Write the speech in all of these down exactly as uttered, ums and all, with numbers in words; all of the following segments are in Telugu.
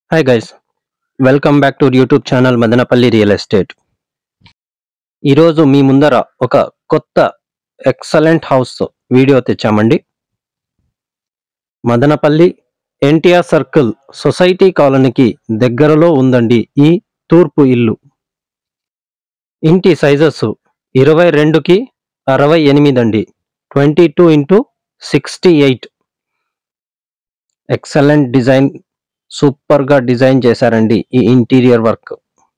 Hi guys, welcome back to YouTube channel Madanapalle real estate. ఈరోజు మీ ముందర ఒక కొత్త ఎక్సలెంట్ హౌస్ వీడియో తెచ్చామండి. మదనపల్లి ఎన్టీఆర్ సర్కిల్ సొసైటీ కాలనీకి దగ్గరలో ఉందండి ఈ తూర్పు ఇల్లు. ఇంటి సైజెస్ ఇరవై రెండుకి అరవై ఎనిమిది అండి, twenty two into sixty eight. Excellent design, super గా డిజైన్ చేశారండి ఈ interior work.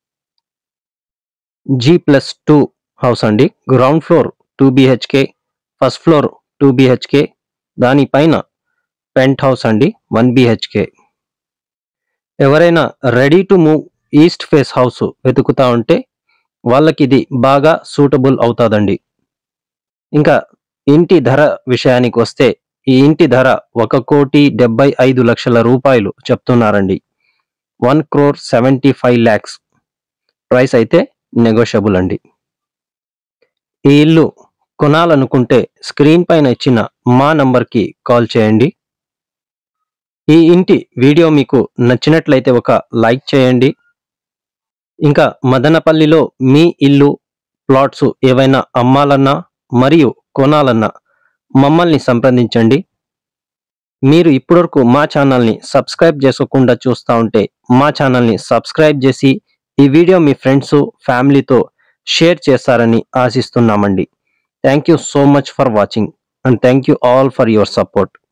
G plus two house అండి. Ground floor two BHK, first floor two BHK, దానిపైన పెంట్ హౌస్ అండి వన్ బిహెచ్కే. ఎవరైనా ready to move east face house వెతుకుతా ఉంటే వాళ్ళకి ఇది బాగా సూటబుల్ అవుతాదండి. ఇంకా ఇంటి ధర విషయానికి వస్తే ఈ ఇంటి ధర ఒక కోటి డెబ్బై ఐదు లక్షల రూపాయలు చెప్తున్నారండి. One crore seventy five lakhs price అయితే నెగోషియబుల్ అండి. ఈ ఇల్లు కొనాలనుకుంటే స్క్రీన్ పైన ఇచ్చిన మా నంబర్కి కాల్ చేయండి. ఈ ఇంటి వీడియో మీకు నచ్చినట్లయితే ఒక లైక్ చేయండి. ఇంకా మదనపల్లిలో మీ ఇల్లు ప్లాట్స్ ఏవైనా అమ్మాలన్నా మరియు కొనాలన్నా మమ్మల్ని సంప్రదించండి. మీరు ఇప్పటివరకు మా ఛానల్ని సబ్స్క్రైబ్ చేసుకోకుండా చూస్తూ ఉంటే మా ఛానల్ని సబ్స్క్రైబ్ చేసి ఈ వీడియో మీ ఫ్రెండ్స్ ఫ్యామిలీతో షేర్ చేస్తారని ఆశిస్తున్నామండి. Thank you so much for watching and thank you all for your support.